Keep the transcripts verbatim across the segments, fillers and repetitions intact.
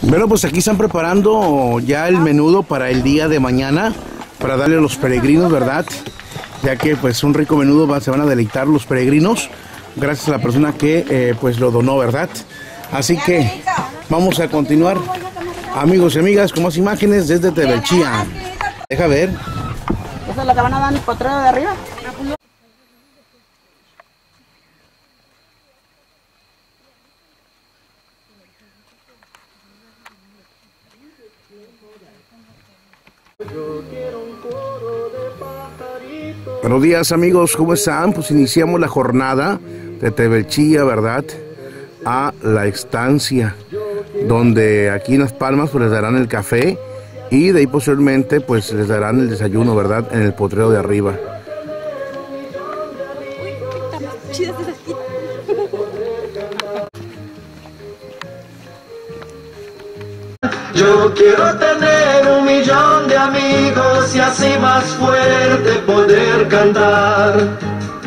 Bueno, pues aquí están preparando ya el menudo para el día de mañana, para darle a los peregrinos, ¿verdad? Ya que pues un rico menudo va, se van a deleitar los peregrinos, gracias a la persona que eh, pues lo donó, ¿verdad? Así que vamos a continuar, amigos y amigas, con más imágenes desde Tebelchía. Deja ver. ¿Eso es lo que van a dar en el potrero de arriba? Buenos días, amigos, ¿cómo están? Pues iniciamos la jornada de Tebelchía, ¿verdad? A la estancia, donde aquí en Las Palmas pues les darán el café y de ahí posteriormente pues les darán el desayuno, ¿verdad? En el potrero de arriba. Yo quiero tener un millón de amigos y así más fuerte poder cantar.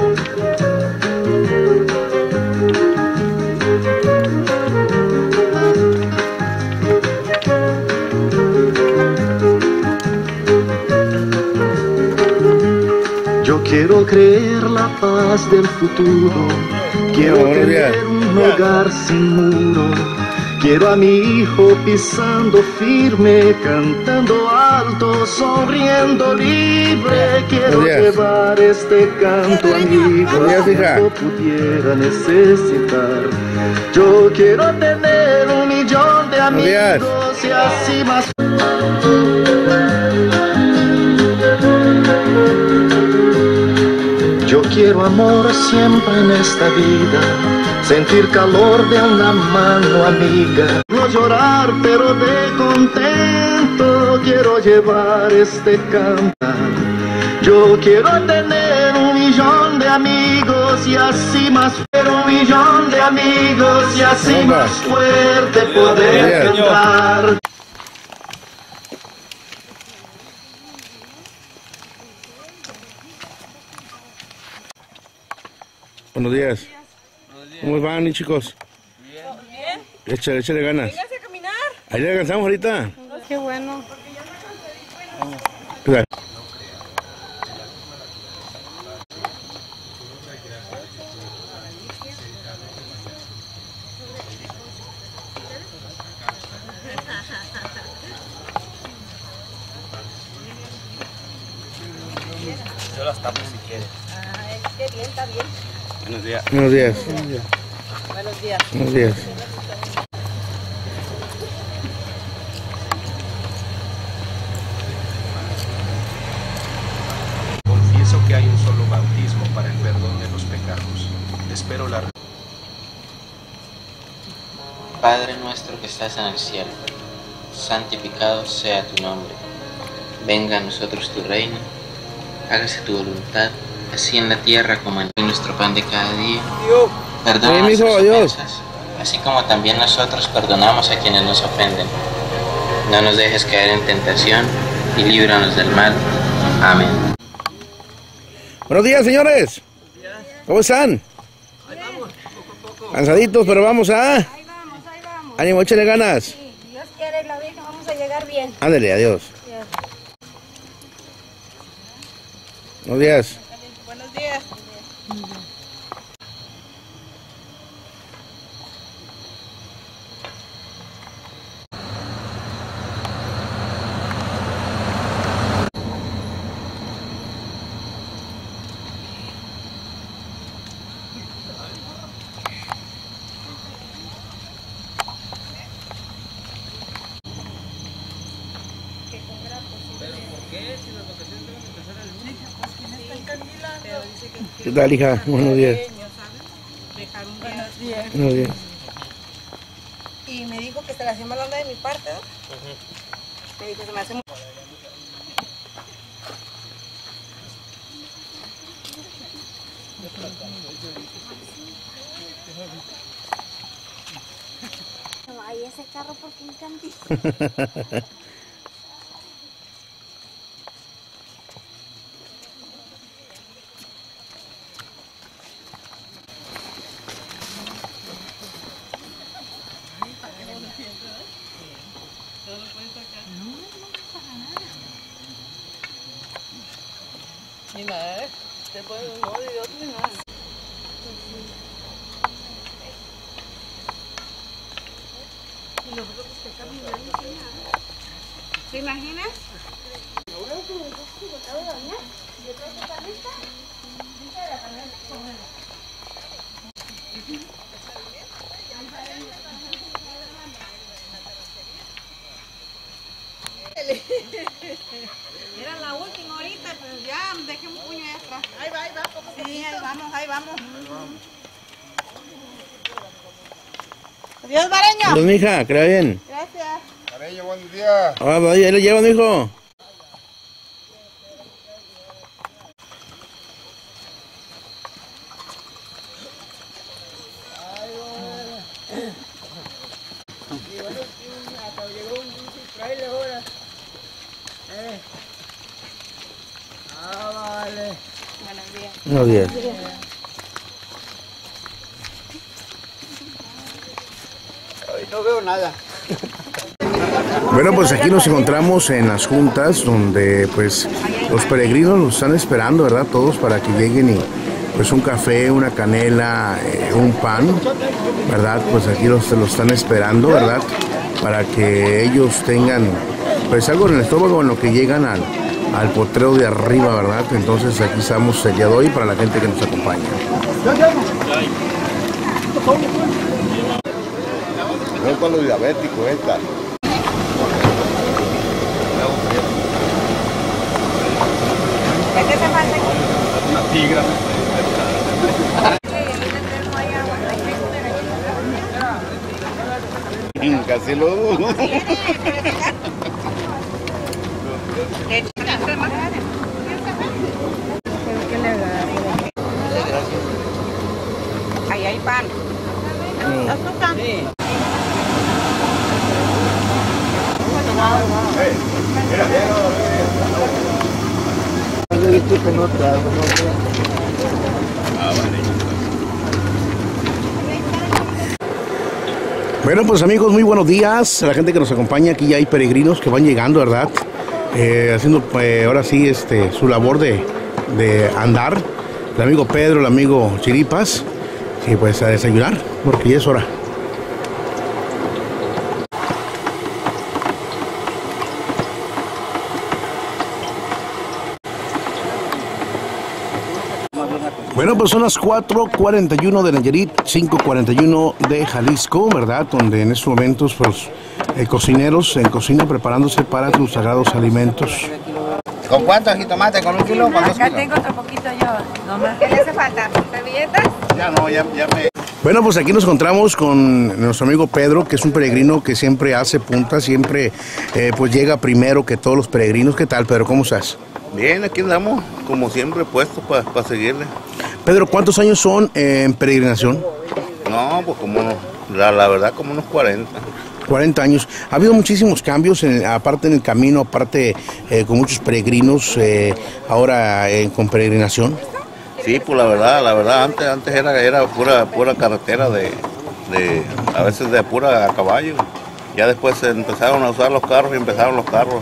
Yo quiero creer la paz del futuro, quiero tener un hogar sin muros. Quiero a mi hijo pisando firme, cantando alto, sonriendo libre. Quiero llevar este canto a mi hijo cuando pudiera necesitar. Yo quiero tener un millón de amigos y así más. Yo quiero amor siempre en esta vida, sentir calor de una mano amiga, no llorar pero de contento, quiero llevar este cantar. Yo quiero tener un millón de amigos y así más, pero un millón de amigos y así más fuerte poder cantar. Buenos días. ¿Cómo van, chicos? Bien. Bien. Échale, échale ganas. Véngase a caminar. Ahí le alcanzamos ahorita. Qué bueno. Cuidado. Yo las tapo si quiere. Ah, es que bien, está bien. Buenos días. Buenos días. Buenos días. Buenos días. Confieso que hay un solo bautismo para el perdón de los pecados. Espero la... Padre nuestro que estás en el cielo, santificado sea tu nombre. Venga a nosotros tu reino. Hágase tu voluntad, así en la tierra como en nuestro pan de cada día. Perdona nuestras ofensas, así como también nosotros perdonamos a quienes nos ofenden. No nos dejes caer en tentación y líbranos del mal. Amén. Buenos días, señores. ¿Cómo están? Ahí vamos, poco a poco. Cansaditos, pero vamos a... Ahí vamos, ahí vamos. Ánimo, échale ganas. Sí, Dios quiere y la Virgen vamos a llegar bien. Ándale, adiós. Dios. Buenos días. Buenos días. ¿Qué tal, hija? Buenos días. Buenos días. Buenos días. Y me dijo que se la hacía mal onda de mi parte, ¿no? Me dijo que se me hace muy... Ay, ese carro porque me encanta. Ni nada, ¿eh? Te ponen un modo y otro y nada. Y nosotros que caminando sin nada. ¿Te imaginas? Era la última ahorita, pues ya dejé un puño extra. Ahí va, ahí va, poco sí, poquito. Ahí vamos, ahí vamos. Adiós, Bareño. Adiós, mija, que le vaya bien. Gracias. Bareño, buen día. Ah, vaya, ahí le llevan, hijo. Buenos días. Hoy no veo nada. Bueno, pues aquí nos encontramos en las juntas donde pues los peregrinos los están esperando, ¿verdad? Todos para que lleguen y pues un café, una canela, eh, un pan, ¿verdad? Pues aquí los, los están esperando, ¿verdad? Para que ellos tengan pues algo en el estómago en lo que llegan al, al potrero de arriba, ¿verdad? Entonces aquí estamos el día de hoy para la gente que nos acompaña. No es para los diabéticos esta. ¿Qué te hace falta aquí? Una tigra. Casi lo dudo. Ahí hay pan. ¿Azúcar? Sí. Bueno, pues amigos, muy buenos días a la gente que nos acompaña. Aquí ya hay peregrinos que van llegando, ¿verdad? Eh, haciendo eh, ahora sí este, su labor de, de andar. El amigo Pedro, el amigo Chiripas. Y pues a desayunar, porque ya es hora. Bueno, pues son las cuatro cuarenta y uno de Nayarit, cinco cuarenta y uno de Jalisco, ¿verdad? Donde en estos momentos, pues, eh, cocineros en cocina preparándose para sus sagrados alimentos. ¿Con cuántos jitomates? ¿Con un kilo o con dos Acá kilos? tengo otro poquito yo. Nomás. ¿Qué le hace falta? ¿Servilletas? Ya no, ya, ya me... Bueno, pues aquí nos encontramos con nuestro amigo Pedro, que es un peregrino que siempre hace punta, siempre eh, pues llega primero que todos los peregrinos. ¿Qué tal, Pedro? ¿Cómo estás? Bien, aquí andamos, como siempre, puestos para pa seguirle. Pedro, ¿cuántos años son eh, en peregrinación? No, pues como unos, la, la verdad, como unos cuarenta. cuarenta años. Ha habido muchísimos cambios, en, aparte en el camino, aparte eh, con muchos peregrinos, eh, ahora eh, con peregrinación. Sí, pues la verdad, la verdad, antes, antes era, era pura, pura carretera de, de, a veces de pura a caballo. Ya después se empezaron a usar los carros y empezaron los carros.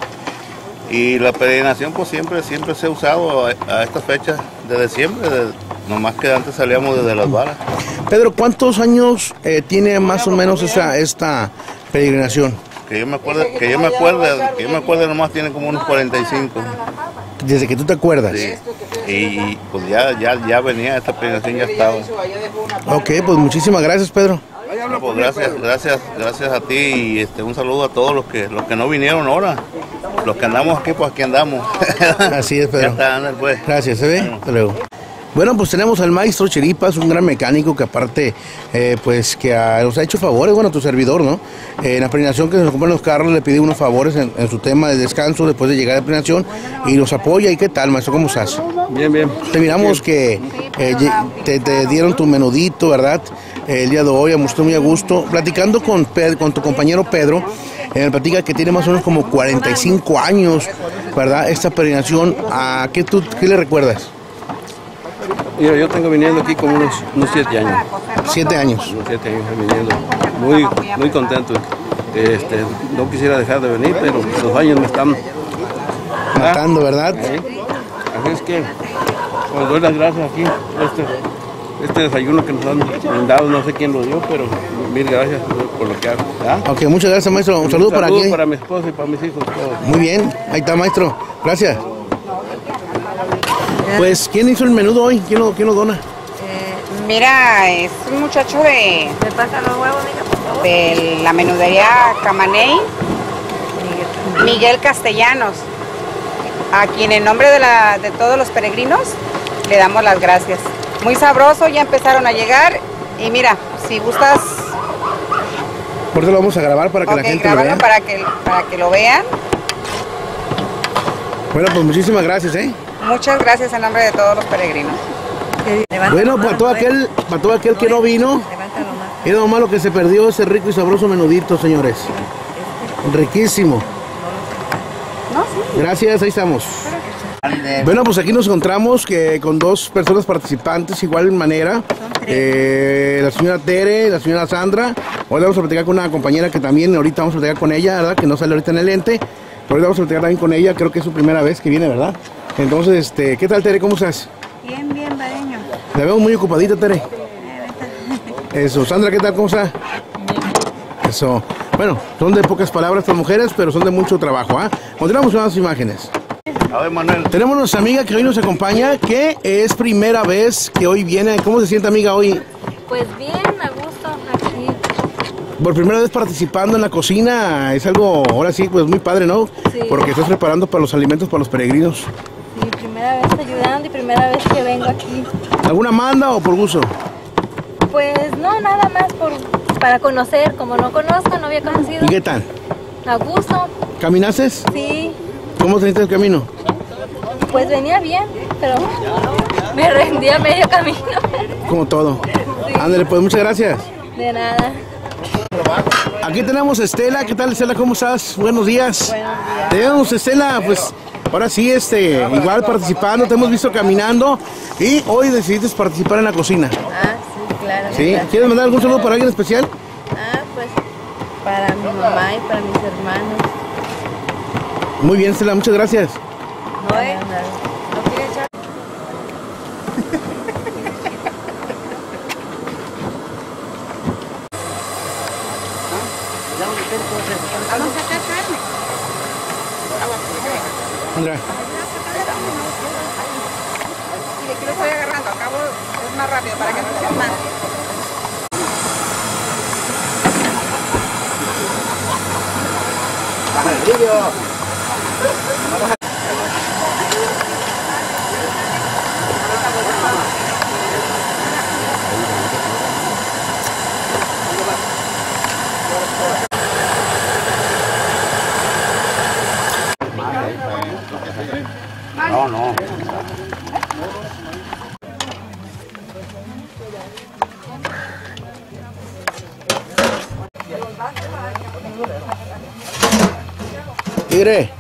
Y la peregrinación pues siempre, siempre se ha usado a, a estas fechas desde siempre, de, nomás que antes salíamos desde las varas. Pedro, ¿cuántos años eh, tiene más o menos esa, esta peregrinación? Que yo me acuerdo, que yo me acuerdo, que yo me acuerdo nomás tiene como unos cuarenta y cinco. Desde que tú te acuerdas. Sí. Y, y pues ya, ya, ya venía esta peregrinación, ya estaba. Ok, pues muchísimas gracias, Pedro. No, pues gracias, gracias, gracias a ti y este, un saludo a todos los que, los que no vinieron ahora. Los que andamos aquí, pues aquí andamos. Así es, Pedro. Ya está, anda, pues. Gracias, ¿se ve? Bueno. Hasta luego. Bueno, pues tenemos al maestro Chiripas, un gran mecánico que aparte, eh, pues que a, nos ha hecho favores, bueno, tu servidor, ¿no? Eh, en la peregrinación que nos compran los carros le pidió unos favores en, en su tema de descanso después de llegar a la peregrinación y nos apoya. ¿Y qué tal, maestro? ¿Cómo estás? Bien, bien. Te miramos que eh, te, te dieron tu menudito, ¿verdad? Eh, el día de hoy, me muy a gusto. Platicando con, Pedro, con tu compañero Pedro, eh, me platica que tiene más o menos como cuarenta y cinco años, ¿verdad? Esta peregrinación, ¿a qué, tú, qué le recuerdas? Mira, yo tengo viniendo aquí como unos, unos siete años. Siete años. Unos siete años viniendo. Muy, muy contento. Este, no quisiera dejar de venir, pero los años me están matando, ¿verdad? Sí. Así es que os doy las gracias aquí. Este, este desayuno que nos han brindado, no sé quién lo dio, pero mil gracias por lo que hago. ¿Ah? Ok, muchas gracias, maestro. Un saludo, Un para saludo aquí. para mi esposa y para mis hijos. Todos. Muy bien, ahí está, maestro. Gracias. Pues, ¿quién hizo el menudo hoy? ¿Quién lo, quién lo dona? Eh, mira, es un muchacho de... ¿Me pasa los huevos, mira, por favor? de la menudería Camaney, Miguel Castellanos, a quien en nombre de, la, de todos los peregrinos le damos las gracias. Muy sabroso, ya empezaron a llegar y mira, si gustas... Por eso lo vamos a grabar para que okay, la gente lo grábalo vea. Para que, para que lo vean. Bueno, pues muchísimas gracias, ¿eh? Muchas gracias en nombre de todos los peregrinos. Bueno, para todo aquel, para todo aquel que no vino, era nomás lo que se perdió, ese rico y sabroso menudito, señores. Riquísimo. Gracias, ahí estamos. Bueno, pues aquí nos encontramos que con dos personas participantes, igual manera. Eh, la señora Tere, la señora Sandra. Hoy vamos a platicar con una compañera que también ahorita vamos a platicar con ella, ¿verdad? Que no sale ahorita en el ente. Pero ahorita vamos a platicar también con ella, creo que es su primera vez que viene, ¿verdad? Entonces, este, ¿qué tal, Tere? ¿Cómo estás? Bien, bien, Bareño. La veo muy ocupadita, Tere. Eso, Sandra, ¿qué tal? ¿Cómo está? Eso. Bueno, son de pocas palabras estas mujeres, pero son de mucho trabajo, ¿ah? ¿eh? Continuamos con las imágenes. A ver, Manuel. Tenemos nuestra amiga que hoy nos acompaña, que es primera vez que hoy viene. ¿Cómo se siente, amiga, hoy? Pues bien, a gusto aquí. Por primera vez participando en la cocina, es algo, ahora sí, pues muy padre, ¿no? Sí. Porque estás preparando para los alimentos para los peregrinos. Sí, primera vez ayudando y primera vez que vengo aquí. ¿Alguna manda o por gusto? Pues no, nada más por, para conocer, como no conozco, no había conocido. ¿Y qué tal? A gusto. ¿Caminaste? Sí, ¿Cómo te sientes el camino? pues venía bien, pero me rendí a medio camino. Como todo. Sí. Ándale, pues muchas gracias. De nada. Aquí tenemos a Estela. ¿Qué tal, Estela? ¿Cómo estás? Buenos días. Buenos días. Tenemos, Estela, pues ahora sí, este, igual participando, te hemos visto caminando y hoy decidiste participar en la cocina. Ah, sí, claro. ¿Sí? Gracias. ¿Quieres mandar algún saludo para alguien especial? Ah, pues para mi mamá y para mis hermanos. Muy bien, Estela, muchas gracias. No, eh. ¿No quiere echar? Vamos a sacar carne. Andrea. Y de aquí lo estoy agarrando, acabo es más rápido para que no sea más. Baja el brillo. No, no. Tigre.